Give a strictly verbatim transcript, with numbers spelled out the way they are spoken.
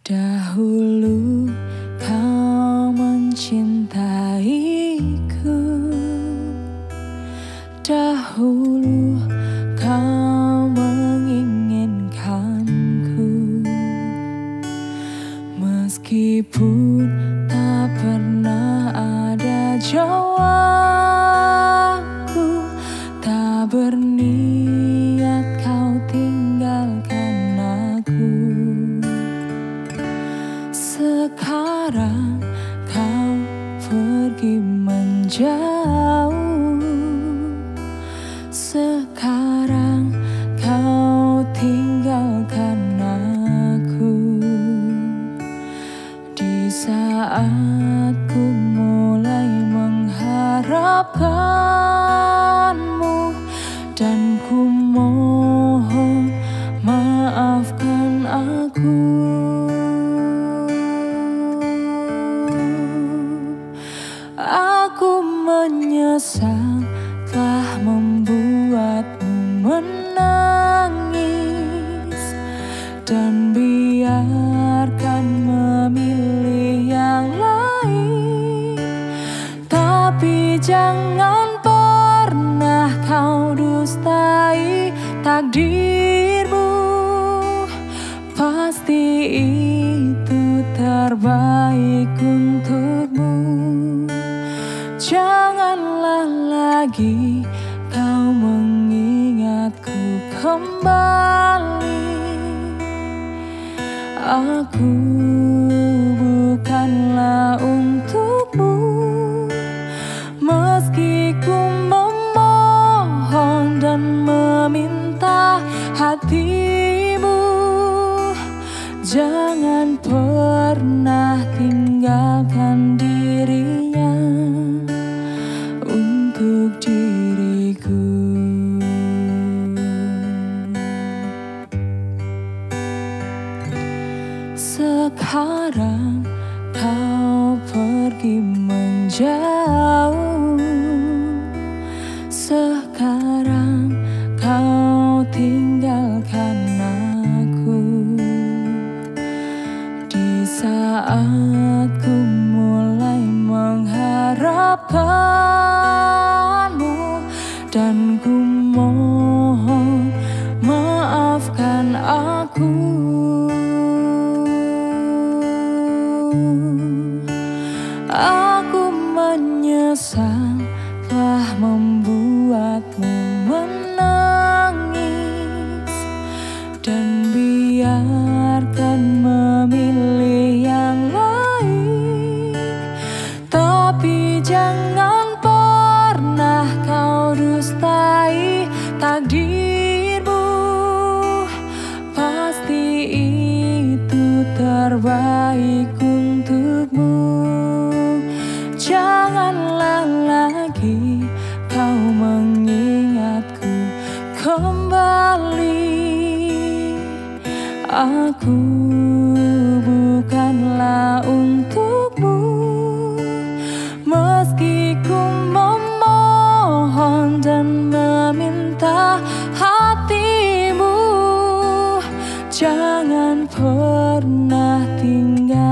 Dahulu kau mencintaiku, dahulu kau menginginkanku, meskipun tak pernah ada jawabku, tak berniat kau tinggalkan aku. Sekarang kau pergi menjauh, sekarang kau tinggalkan aku. Di saat ku mulai mengharapkanmu, dan ku mohon maafkan aku. Aku menyesal telah membuatmu menangis, dan biarkan memilih yang lain. Tapi jangan pernah kau dustai takdirmu, pasti itu terbaik untukmu. Janganlah lagi kau mengingatku kembali. Aku bukanlah untukmu, meski ku memohon dan meminta hatimu. Jangan pernah tinggalkan dirinya untuk diriku. Sekarang kau pergi menjauh, sekarang kau tinggalkan aku. Di saat ku mulai mengharapkanmu, dan ku mohon maafkan aku. Aku menyesal telah membuatmu menangis, dan biarkan memilih yang lain. Tapi jangan pernah kau dustai takdirmu, pasti itu terbaik untukmu. Janganlah lagi kau mengingatku kembali. Aku bukanlah untukmu, meski ku memohon dan meminta hatimu. Jangan pernah tinggal